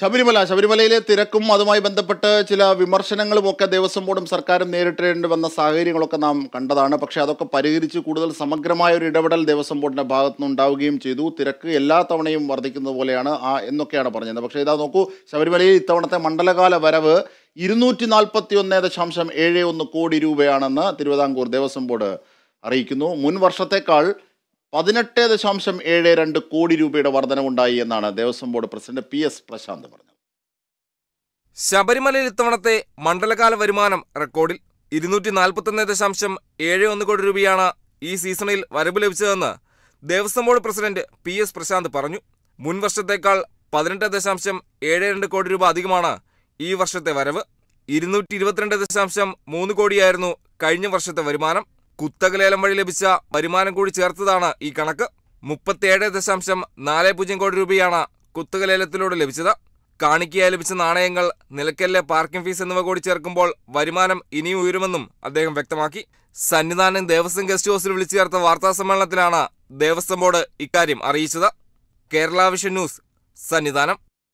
ശബരിമലയിലെ തിരക്കും അതുമായി ബന്ധപ്പെട്ട് ചില വിമർശനങ്ങളും ഒക്കെ ദേവസ്വം ബോർഡും സർക്കാരും നേരിടേണ്ടി വന്ന സാഹചര്യങ്ങളൊക്കെ നാം കണ്ടതാണ്. പക്ഷേ അതൊക്കെ പരിഹരിച്ച് കൂടുതൽ സമഗ്രമായ ഒരു ഇടപെടൽ ദേവസ്വം ബോർഡിൻ്റെ ഭാഗത്തുനിന്ന് ഉണ്ടാവുകയും ചെയ്തു. തിരക്ക് എല്ലാ തവണയും വർദ്ധിക്കുന്നത് പോലെയാണ് എന്നൊക്കെയാണ് പറഞ്ഞത്. പക്ഷേ ഇതാ നോക്കൂ, ശബരിമലയിൽ ഇത്തവണത്തെ മണ്ഡലകാല വരവ് 241.71 കോടി രൂപയാണെന്ന് തിരുവിതാംകൂർ ദേവസ്വം ബോർഡ് അറിയിക്കുന്നു. മുൻ വർഷത്തേക്കാൾ 18.72 കോടി രൂപയുടെ വർധനവുണ്ടായി എന്നാണ് Devaswom board president PS Prashanth പറഞ്ഞത്. ശബരിമലയിൽ ഇത്തവണത്തെ മണ്ഡലകാല വരുമാനം റെക്കോർഡിൽ 241.71 കോടി രൂപയാണ് ഈ സീസണിൽ വരവ് ലഭിച്ചതെന്ന് Devaswom board president PS Prashanth പറഞ്ഞു. മുൻ വർഷത്തേക്കാൾ 18.72 കോടി രൂപ അധികമാണ് ഈ വർഷത്തെ വരവ്. 222.3 കോടിയായിരുന്നു കഴിഞ്ഞ വർഷത്തെ വരുമാനം. കുത്തകലേലം വഴി ലഭിച്ച വരുമാനം കൂടി ചേർത്തതാണ് ഈ കണക്ക്. 37.40 കോടി രൂപയാണ് കുത്തകലേലത്തിലൂടെ ലഭിച്ചത്. കാണിക്കയായി ലഭിച്ച നാണയങ്ങൾ, നിലയ്ക്കലിലെ പാർക്കിംഗ് ഫീസ് എന്നിവ കൂടി ചേർക്കുമ്പോൾ വരുമാനം ഇനിയും ഉയരുമെന്നും അദ്ദേഹം വ്യക്തമാക്കി. സന്നിധാനം ദേവസ്വം ഗസ്റ്റ് ഹൗസിൽ വിളിച്ചു ചേർത്ത വാർത്താസമ്മേളനത്തിലാണ് ദേവസ്വം ബോർഡ് ഇക്കാര്യം അറിയിച്ചത്. Kerala vision news, Sannidhanam.